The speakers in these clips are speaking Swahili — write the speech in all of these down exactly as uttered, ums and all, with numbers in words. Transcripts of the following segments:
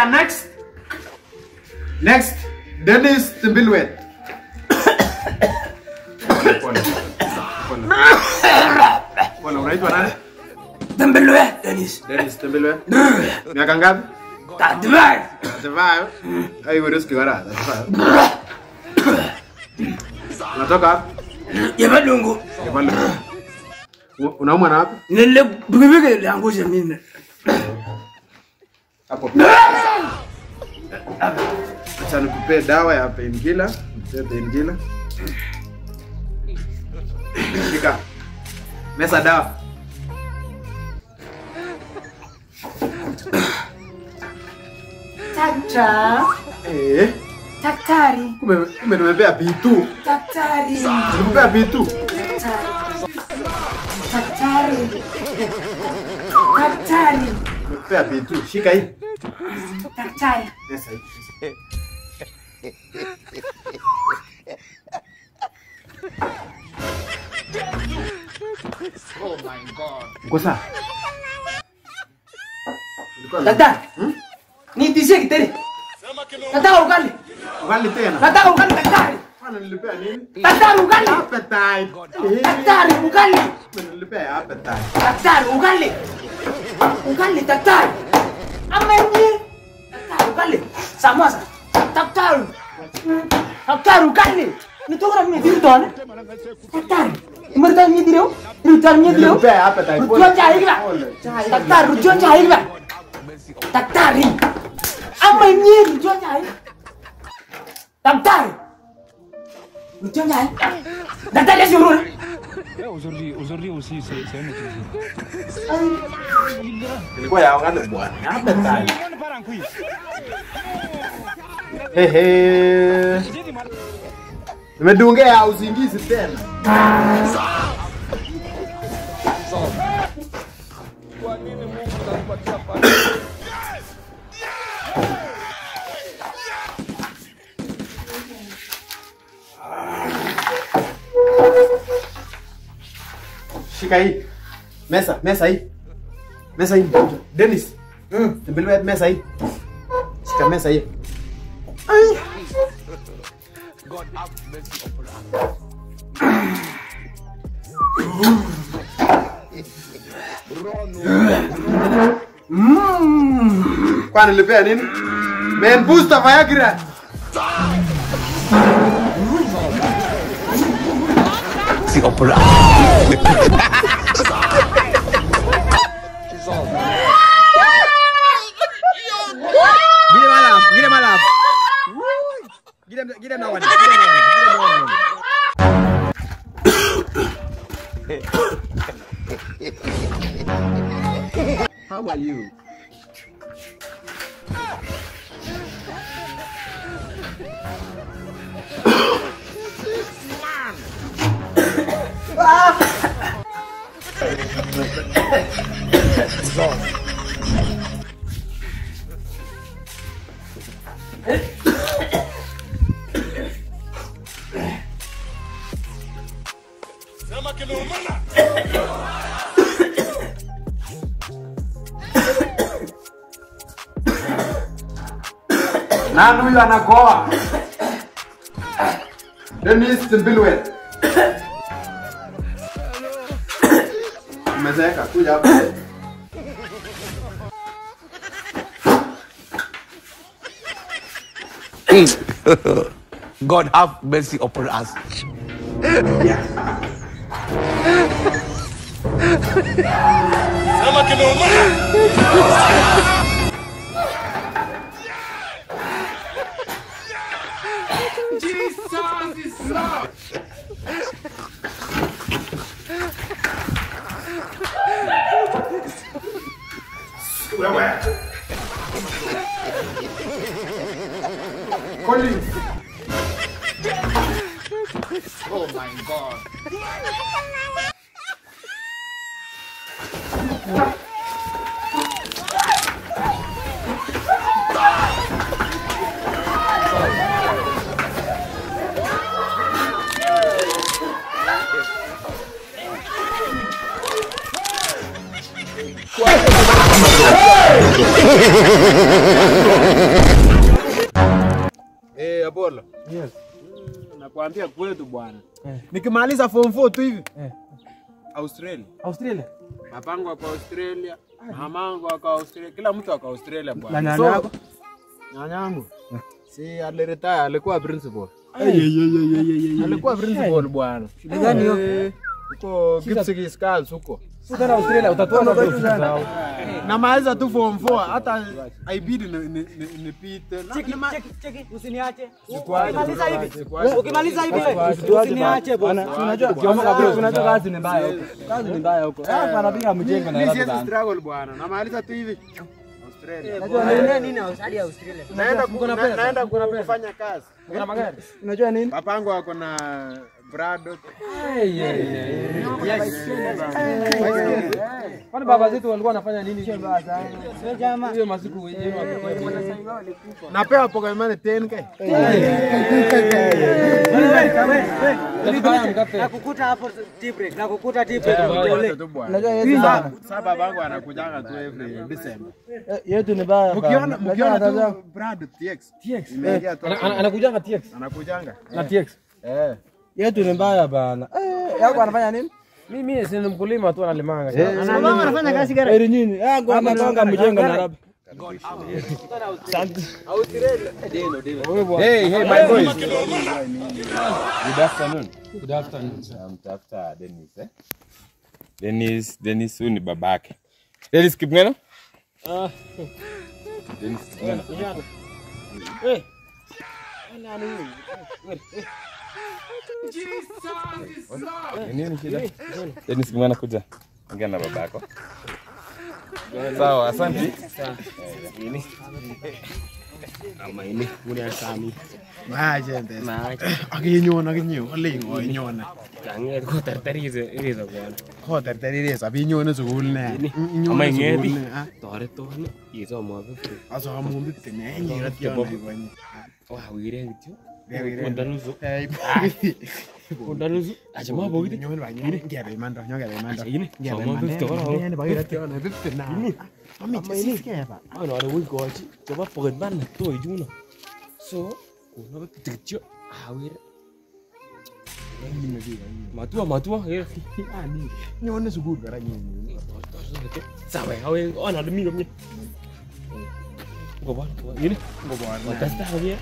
Aya, next. Next, Dennis Timbilwet. Pole. Pole. Pole, unaitwa nani? Timbilwet, Dennis. Dennis Timbilwet. Miaka ngapi? thirty-five. thirty-five. Ai, wewe riski gara. thirty-five. Unatoka wapi? Yabadungu. Yabadungu. Unaumwa na wapi? Nile bigibigi liangusha mimi. Hapo. Acha nikupe dawa ya painkiller, mpe painkiller. Shika. Mesa dawa. Daktari. Eh. Daktari. Kumbe kumbe nimepea B two. Daktari. Nimepea B two. Daktari. Daktari. Daktari. Nimepea B two. Shika hii. Daktari. Yes, hii. Oh my God. Kosa. Daktari. Hmm? Ni tishie kiteri. Nataka ugali. Ugali tena. Nataka ugali daktari. Bwana nilipea nini? Daktari ugali. Appetite. Daktari ugali. Nilipea appetite. Daktari ugali. Ugali daktari. Amenye. Daktari ugali. Samosa. Daktari. Daktari ugali. Nitoka mimi ndio tone. Daktari. Mereka ni dia. Rutan ni dia. Nilipea appetite. Rutan cahaya ba. Daktari rutan cahaya ba. Daktari. Amenye rutan cahaya. Daktari. Rutan cahaya. Daktari suruh. Aujourd'hui, aujourd'hui aussi, c'est un autre jour. Ilikuwa ya wale bwana. Appetite. Ehe. Nimedungea usingizi tena. Kwa nini Mungu anakupatia pale? Shika hii. Mesa, mesa hii. Mesa hii. Dennis. Mm, Timbilwet mesa hii. Shika mesa hii. Ai. God have mercy upon us. Mmm. Kwani nilipea nini? Man booster Viagra. Si opera. Gile malam, gile malam. Gile gile nawan, gile nawan, gile nawan. How are you? Sema kimeumana. Nani huyu anakoa? Dennis Timbilwet. Umezeeka kuja hapa. God have mercy upon us. Sema kimeumana. Jesus is Lord. Wewe. Collins. Oh my God. Eh, Apollo. Yes. Nakwambia kwetu bwana. Nikimaliza form four tu hivi. Australia. Australia. Mapango wako Australia, mamangu wako Australia, kila mtu wako Australia bwana. Na nyanya yako? Nyanya yangu. Si aliretire, alikuwa principal. Ay. Alikuwa principal bwana. Shule gani hiyo? Huko Gipsy Skulls huko. Sasa Australia utatoa na vitu zao. Na maliza tu form four hata haibidi nipite. Cheki cheki cheki usiniache. Ukimaliza hivi. Ukimaliza hivi usiniache bwana. Unajua unajua kazi ni mbaya huko. Kazi ni mbaya huko. Ah, anapiga mjengo na Mimi labda. si struggle bwana. Na maliza tu hivi. Australia. Unajua nini nini Australia Australia. Naenda naenda naenda kufanya kazi. Kuna magari. Unajua nini? Papangu wako na Brado. Kwani baba zetu walikuwa wanafanya nini? Sio jamaa. Hiyo masiku wenyewe wakifanya. Napewa Pokemon ten K. Nakukuta hapo tea break. Nakukuta tea break. Unajua yeye sasa babangu anakujanga tu every December. Yetu ni baya. Mkiona mkiona tu Brado T X. T X. Anakujanga T X. Anakujanga. Na T X. Eh. Yetu ni mbaya bana. Eh, yako anafanya nini? Mimi si mkulima tu analimanga. Mama anafanya kazi gani? Eri nini? Yangu anagonga mjengo na raba. Hey, hey my boys. Good afternoon. Good afternoon. I'm after Dennis, eh? Dennis, Dennis huyu ni babake. Dennis Kipngeno? Ah. Dennis Kipngeno. Eh. Nini shida? Dennis Kipngeno kuja. Ongea na babako. Sawa, asante. Nini? Ama ini kuna sami. Maaje ndesa. Akinyona kinyo lingo inyona. Kanget ko terterize irizo bwana. Ko terterize abinyone sukul ne. Ama ingeti. Toreton isomo vipi? Aso amumbite ne nyira tiona ibonye. Wa wire kityo. Kondanusu. Kondanusu. Acha mabo gidi. Nyone ba nyone ngebe mando ngebe mando. Ini. Ngebe mando. Ne ba tiona vipi na. Mami chisikeba. Ano are wi gochi. Chaba poget ban na to ijuno. So, kuna kityo awire. Matua matua eh. Ani. Nyone sukul kara nyone. Sawa, awe ona lumino mimi. Ngoba, ini. Ngoba. Matasta hoye.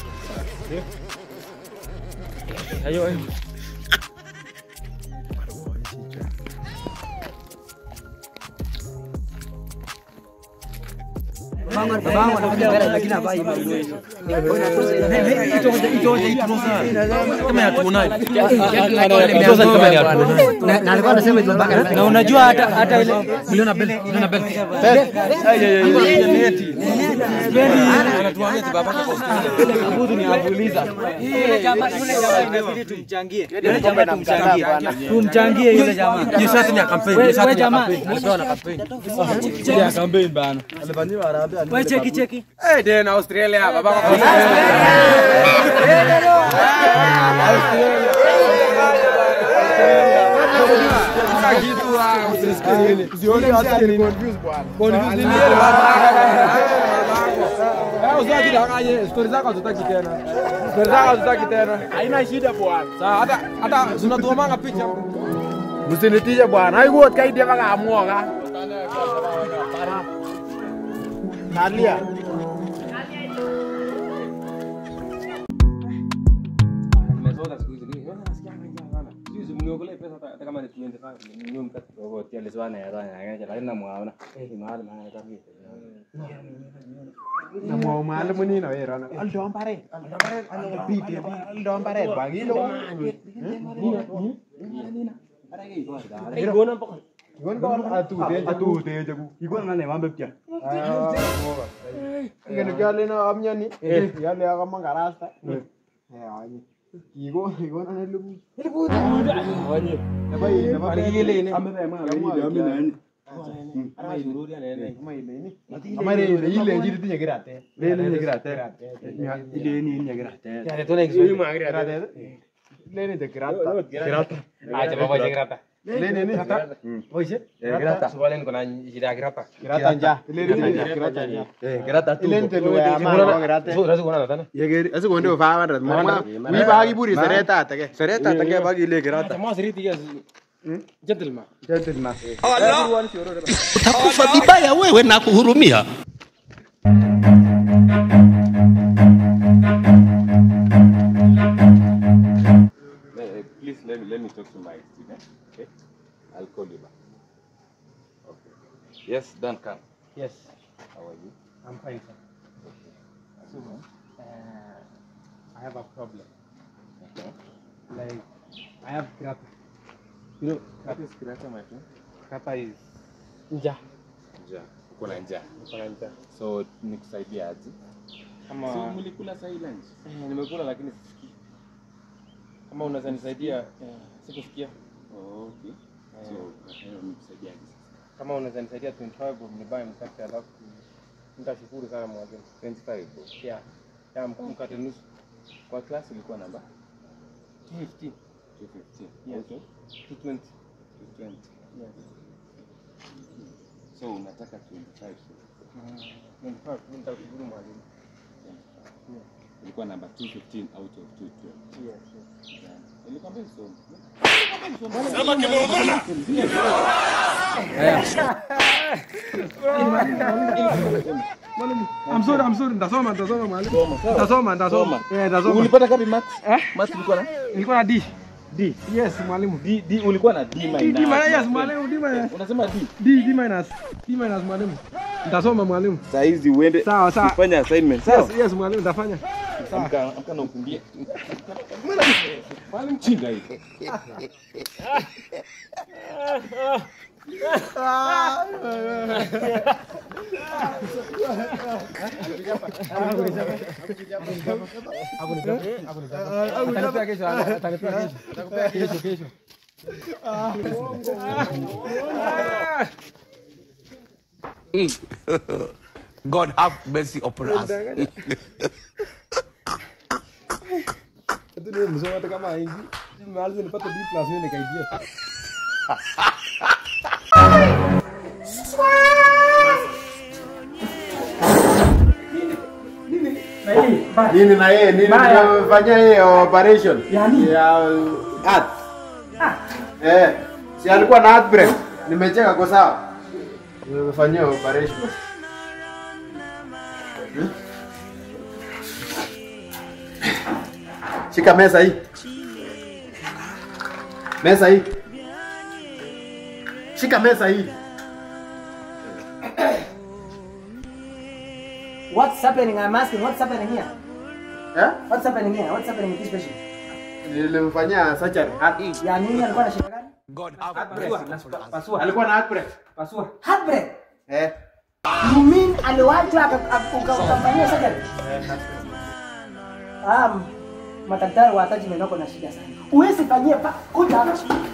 Ayo ayo. Bangun bangun anakuja gari lakini hapai mambo. Hicho hicho hicho kama ya tunayo. Na alikuwa anasema hizo mpaka na unajua hata hata ile miliona bel miliona bel. Spendi anatuambia tu babaka kwa Australia. Abudu ni abuliza. Yule jamaa yule jamaa inabidi tumchangie. Yule jamaa tumchangie. Tumchangie yule jamaa. Ni shati ya kampeni. Wewe jamaa alikuwa na kampeni. Ya kampeni bana. Alifanyiwa harambee. Wewe cheki cheki. Eh, den Australia babaka kwa Story zako tutaki tena. Story zako tutaki tena. haina shida bwana. Sasa hata hata tunatuomanga picha. Msinitie bwana. Haikuwa kaidi mpaka amuoga. Nalia. Nimesota siku hizi. Wewe unasikia mengi sana. Juzi mniogolee pesa hata kama ni twenty-five ni mkate kwa hotel swana ya rana ya ngaja lakini mwaona. Eh mahali maana kabisa. Na mwa mwalimu nini wewe rana? Aldo mbare. Aldo mbare ana bite. Aldo mbare bagilo. Igona mpaka. Igona kwa atu te atu te jagu. Igona nane mambe pia. Ngene kyale na amnyani. Yale kama ngarasta. Eh ayi. Igo igona na lubu. Lubu. Wanye. Nabai nabai ile ne. Ambe ma ile ambe nani. Ama iruri ane ama ile ni. Ama ile ile njiri tinye kirate. Ile ni kirate. Ile ni ni kirate. Ya tole Kiswahili kirate. Ile ni de kirata. Kirata. Acha baba je kirata. Leni ni. Boise? Kirata. Sualen kuna shida kirata. Kirata nja. Leni kirata nja. Eh, kirata tu. Leni telu ya ma kirata. So, rasu kuna natana. Yegeri asi konde fa wan mama. Wi ba gi buri sereta atake. Sereta take bagi le kirata. Jamaa siriti ya gentleman. Gentleman. Utakufa vibaya wewe na kuhurumia. Please let me let me talk to my student. Okay, I'll call you back. Okay. Yes, Duncan. Yes. How are you? I'm fine, sir. So, uh, I have a problem. Okay. Like, I have krata. You know, What is kirata, my friend? krata is nja. Njaa. Uko na njaa. Kuna nja. So nikusaidia aje? Kama So mlikula saa hii lunch? eh, nimekula lakini sisikii. Kama unaweza nisaidia eh, sikusikia. Oh, okay. So nataka nikusaidia aje? Kama unaweza nisaidia twenty-five bob nibaye mkate alafu nitashukuru sana mwalimu. twenty-five bob. Yeah. Ya mkate nusu. Kwa class ulikuwa namba two fifty. two fifteen. Yes. Okay. two twenty. two twenty. Yes. So unataka twenty-five. Mm. twenty-five nitashukuru mwalimu. Ilikuwa namba two fifteen out of two twelve. Yes. Yes. Yeah. Nilikwambia usome. I'm sorry, I'm sorry. Ndasoma, ndasoma mwalimu. Ndasoma, ndasoma. Eh, ndasoma. Ulipata kapi max? Max ulikuwa na? Nilikuwa na D. D. Yes, mwalimu. D D ulikuwa na D minus. D minus, yes, mwalimu, D minus. Unasema D. D, D minus. D minus mwalimu. Ndasoma mwalimu. Saa hizi uende Sawa, sawa. ufanye assignment. Sawa? Yes, yes, mwalimu ndafanya. Amka amka na ukimbie. Mwalimu chinga hii. Atanipea kesho, atanipea kesho. Atakupea kesho kesho. God have mercy upon us. Itu dia msoma hata kama hivi. Nimalize nipate B plus mimi nikaidia. Nini na yeye nini tunafanya yeye operation ya heart. Eh, si alikuwa na heart break. Nimecheka kwa sawa. Nimefanyia operation. Shika meza hii. Meza hii. Shika meza hii. What's happening? I'm asking, what's happening here? Eh? What's happening here? What's happening with this patient? Nilimfanyia surgery. Heart. Ya nini alikuwa na shida gani? God have Pasua, pasua. Alikuwa na heart break. Pasua. Heartbreak. Eh. You mean aliwacha akamfanyia surgery? Um, madaktari wa attachment wako na shida sana. Uwezi fanyia pa kuja hapa.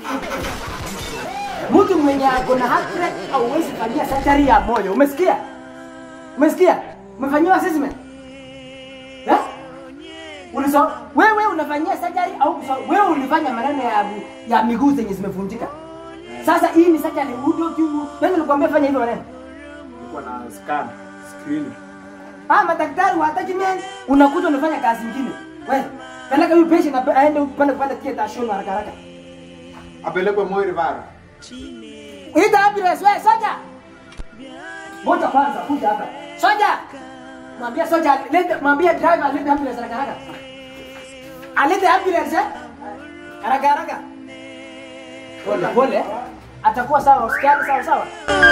Mtu mwenye ako na heartbreak au uwezi fanyia surgery ya moyo. Umesikia? Umesikia? Umefanyiwa assessment? Eh? Uliso wewe unafanyia surgery au wewe ulifanya maneno ya ya miguu zenye zimevunjika. Sasa hii ni surgery udo tu. Nani nilikwambia fanya hivyo maneno? Nilikuwa na scan screen. Ah, madaktari wa attachment unakuja unafanya kazi nyingine. Wewe, peleka huyu patient aende upande kupanda theater ashone haraka haraka. Apelekwe Moi River. Ita ambulance wewe soja. Moja kwanza kuja hapa. Soja. Mwambie soja lete mwambie driver lete ambulance haraka haraka. Alete ambulance eh? Haraka haraka. Pole pole. Atakuwa sawa, usikiani sawa sawa.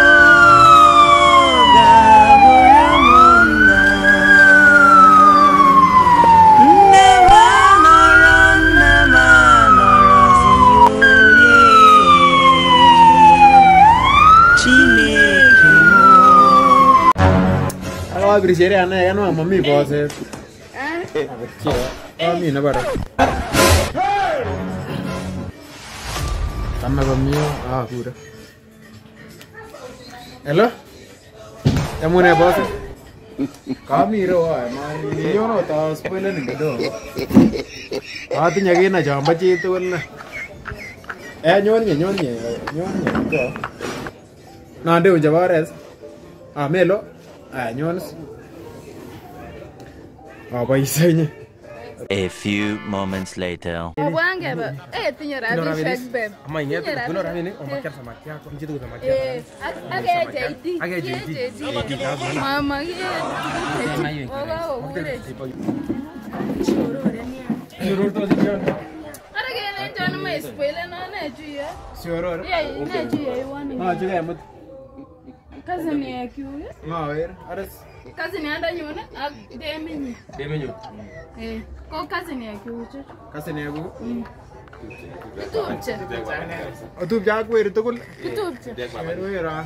Kalau habis seri anak kan mami bose. Mami na bara. Tama mami ah pura. Hello? Kamu ne bose? Kami ro ay mami yo no ta spoiler ni do. Ati nyagi na jamba chi tu na. Eh nyonye nyonye nyonye ko. Nande unje bores. Ah melo. Ah nyonis. Ah boisenye. A few moments later. Wangeba, eh tinye rabishek beb. Ama inget kuno rabini omakia samaki yako mchitu samaki. Eh, age J D. Age J D. Mama ye. Oga ogure. Shurur to diyan. Ara ge ne jon mai spoiler na na juye. Shurur. Ye na juye wani. Ah juye mut. Cousin ye kiuye. Ngawer. Aras. Cousin anda nyone ak demenyi. Demenyo. Eh, ko cousin ye kiuye. Cousin ye ku. Tupche. Otup jak wer tugul. Tupche. Wera.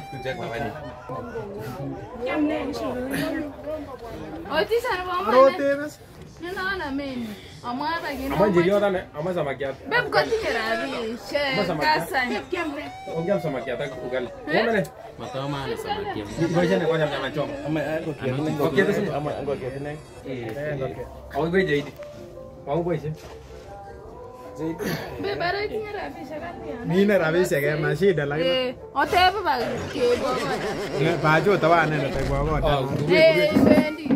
Oti sana mama. Rotemes. Nina na mimi. Amara gino. Ama jirio dane, ama samaki yako. Beb ko tinye rabishek. Cousin. Ongea samaki yako ugali. Mbona? Matoma na samaki. Ngoja ni kwanza mnyama choma. Ama ngoja tu ama ngoja tu nai. Eh, ngoja. Au ngoja zaidi. Au ngoja. Beb ara tinye rabishek ati. Nina rabishek eh mashida lakini. Eh, otebe ba kebo. Bajo tawana na tegwa goda. Eh, wendi.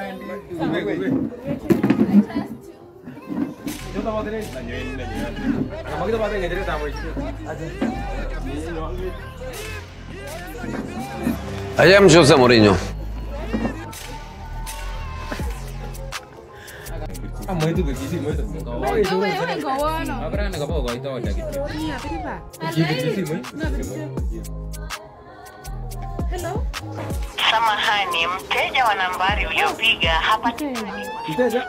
Yo estaba teniendo. Como que te pasa que te estamos. I am Jose Mourinho. Amo itu ke sisi, mo itu. Wewe wewe ngono. Abra na kapo ko ito lagi. Ni apriba. Hello? Samahani, mteja wa nambari uliopiga hapa. Mteja?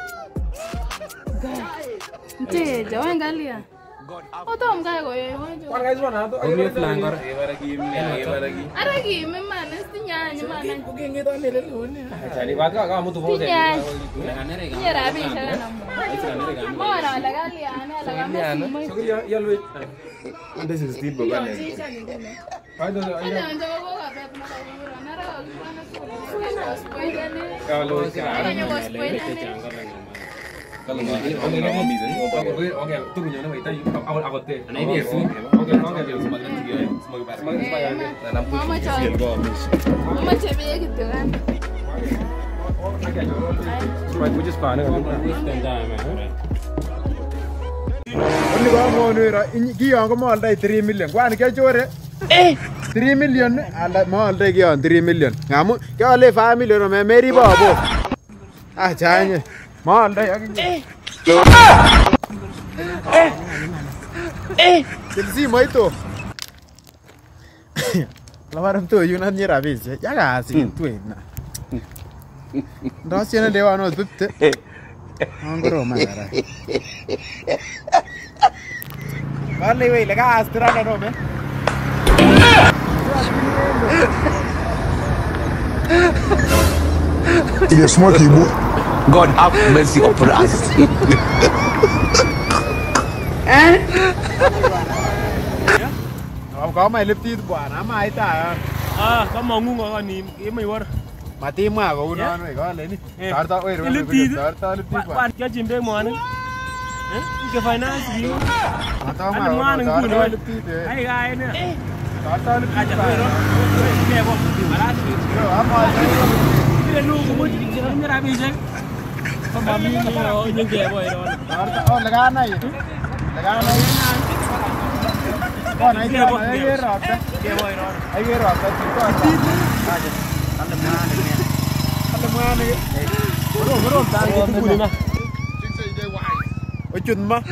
Mteja, wangalia. Oto mkae kwa yeye. Kwa hizo na to. Ni flango. Ebara ki mi, ebara ki. Ara ki me mana stinyanya mana. Kugenge to nele lone. Chali waka kama mtu bote. Ni rabisha na mmo. Mwana walagali ana lagama simu. So ya ya lo. This is Steve Baba. Ayo ayo. Ana ndio kwa baba na kwa nara kwa spoiler ni. Kalau Ana kwa spoiler ni. Kalau nggak, oke nggak mau bisa. Oke, oke, tuh punya nama itu awal awal teh. Nah ini ya sih. Oke, oke, biar semakin tinggi ya, semakin parah. Semakin parah ya. Nanam pun kecil kok. Mama cewek gitu kan. Supaya gue just panen kan. Oni ba mo nira ki yon ko mo aldai three million. Kwani ke chore. Eh three million ala mo aldai ki yon three million. Ngamu ke ale five million me meri babo. Ah chanye. Mo aldai akini. Eh. Eh. Kelsi mo ito. Lamaram to yun an yera bis. Ya ga si tu na. Ndo siena dewa no tutte. Angoro mara. Vale, wey, le gas tirando no me. You're smoky, boy. God have mercy upon us. Eh? Có mày lip ti quả nó mai ta. Ah, có mong ngu ngon ni, cái mày war. Mà tim mà có nó này có lên đi. Tao tao ơi rồi. Lip ti. Tao tao lip ti quả. Bạn cái chim đây mà nữa. Eh? Cái finance gì? Mà tao mà tao tao lip ti thế. Ai gai nữa. Tao tao lip ti. Aja rồi. Cái bộ. Malah. Rồi apa? Cái lu cũng chỉ cái ra bây giờ. Không mà mình những cái bộ rồi. Tao tao laga này. Laga này. Con này kia ai ghé rồi đó. Cái bộ rồi. Ai ghé rồi đó chỉ có ti. Aja. Tanda mana ni. Tanda mana ni. Bro bro tao cái cú này. Ôi chun mà.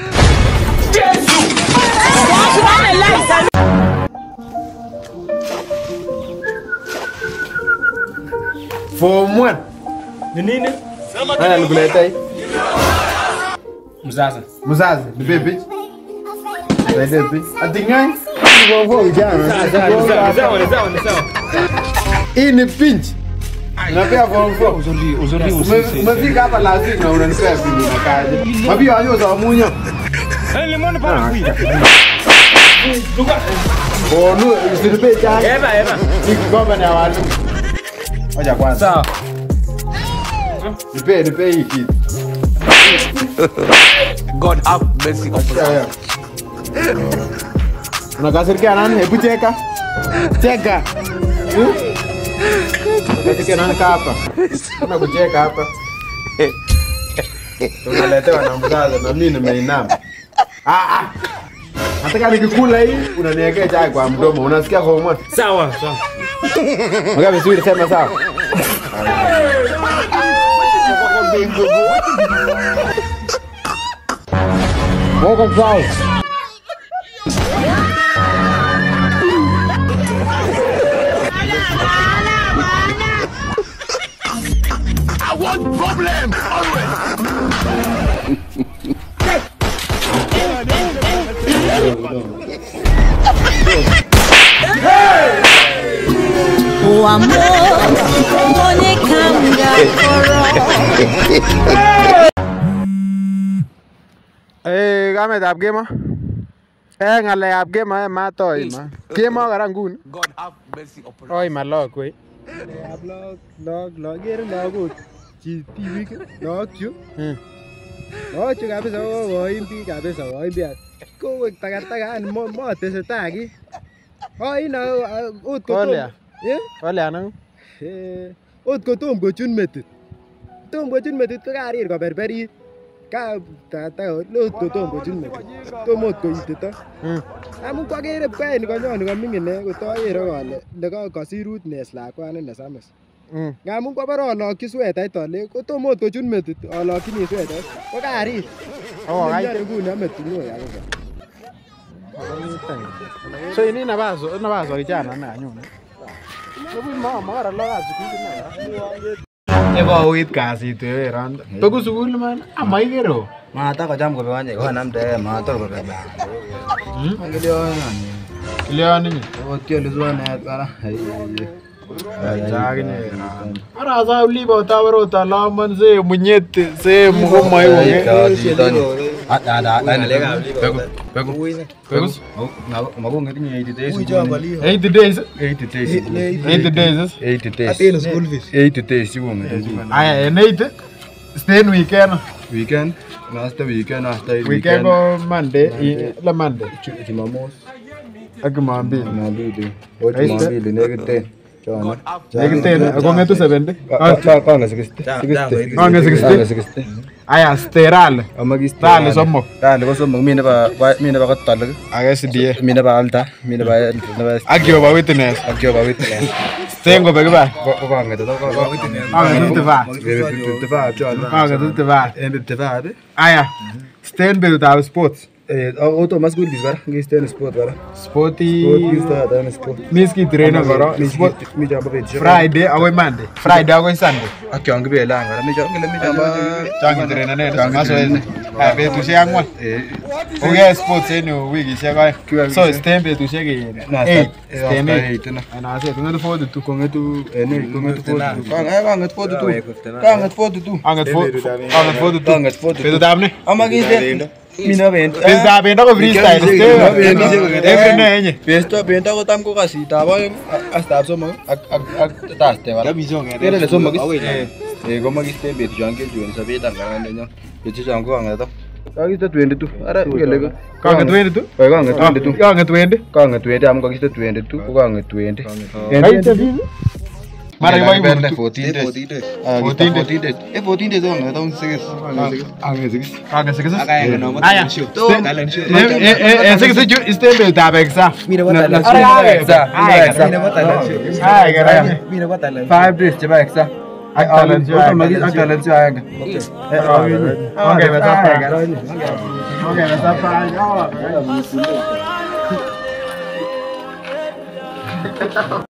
Form one. Ni nini? Ana nikuletea hii. Mzazi. Mzazi, ni baby. Ni baby. Atingani? Ngo ngo vijana. Sawa sawa sawa. Hii ni pinch. Unapea form four. Uzuri uzuri usisi. Umefika hapa lazima unanipea pinch na kaje. Mabio wanyo za munyo. Eh limoni para kuida. Oh no, usinipe chai. Eba eba. Nikigomba na watu. Ngoja kwanza. Sawa. Nipe nipe hii kitu. God have mercy upon us. Unakasirikia nani? Hebu cheka. Cheka. Unakasirikia nani hapa? Kuna kucheka hapa. Tunaletewa na mzazi na mimi nimeinama. Ah ah. Nataka nikikula hii unaniwekea chai kwa mdomo. Unasikia kwa moto? Sawa, sawa. Ongea vizuri sema sawa. Welcome guys. I want problem always. O amor pone kanga Eh, kametab kemo. Eh, ng'alekab kemo eh matoi ma. Kemo kora nguni. God have mercy upon us. Oi ma log kowe. Ng'alekab log, log, log, kere lagok. Chi tibik, log chu. Hmm. Log chu kabisa kokoim biik kabisa, kokoim biik. Kowek takataka ani motesetai ki. Oi na ot kotom. Eh? Ole anang. Eh, ot kotom kochun metit. Tom kochun metit ko karir koberberit. Ka tata ot kotom kochun metit. Tom ot koitito. Hmm. Amun kwakere kwaeni konyoni komingin eh kotoker kole ndeka kasirut nes lakwani nesamis. Mm. Ngamun kwa bara alokyi swetait ale kotom ot kochun metit alokyini swetait. Ko karir. Oh, ai nguni ametit ngoi kabisa. So ini nabazo nabazo kijana na anyone. Lebu mama kara loga sukuli na. Eba uit kasit wewe randa. Toku sukul man ama igero. Mata kocham kobewanye konamde mator kobeba. Hmm? Ngiliona. Ngiliona ni. Otio lizwana kara. Jagine. Ara za ulibo tawarota lamon se munyete se mugoma hiyo. Ada ada ada. Pego pego. Pego. Magonga tinye eighty days. eighty days. eighty days. eighty days. eighty days. Ateno school fees. eighty days yuko. Aya, eighty. Stay weekend. Weekend. Last weekend after weekend. Weekend go Monday, la Monday. Jumamosi. Agumambili. Mambili. Ocho mambili negete. Chana. Negete akongetu seventy. Kanga sixty. Kanga sixty. Aya, steral. Amagistral somo. Dale ko somo mine ba mine ba katal. Aga sidie. Mine ba alta. Mine ba ba. Agio ba witness. Agio ba witness. Tengo ba ba. Ko kanga to ko witness. Anga tu va. Tu va chana. Anga tu va. En tu va. Aya. Stand be without sports. Eh, auto mas good bis bara. Ngi stand sport bara. Sporty. Sport is da dan sport. Miski trainer bara. Sport mi jamba be. Friday awe Monday. Friday awe Sunday. Akyo ngi be la ngara mi jamba mi jamba. Changi trainer ne. Maso ene. Ha be tu sia ngwa. Eh. Oge sports ene wiki sia ka. So stand be tu sia ke. Eh. Stand eight na. Ana se tunga forty two konga tu ene konga tu forty two. Kanga kanga forty two. Kanga forty two. Kanga forty two. Kanga forty two. Kanga forty two. Beto damne. Amagi stand. Mina bent. Pesta benta ko freestyle. Every day enye. Pesta benta ko tam ko kasi taba hasta absomo ak ak ak taste wala. Pero le somo gis. Eh goma gis te bet jange juan sabe tan kan nyo. Bichu jango anga to. Kagi ta twenty-two. Ara gele ko. Kanga twenty-two. Ko kanga twenty-two. Kanga twenty. Kanga twenty am ko gis twenty-two ko kanga twenty. Ai te bi. Mara iba iba fourteen days. fourteen days. fourteen days. Eh fourteen days on ta un six. Anga six. Anga six. Aya no. Aya. Eh eh eh six six este be ta bexa. Mira bota la. Aya. Mira bota la. Aya gara. Mira bota la. five days chaba exa. Talent jo. Automagi talent jo ayega. Okay. Okay, besa pa. Okay, besa pa.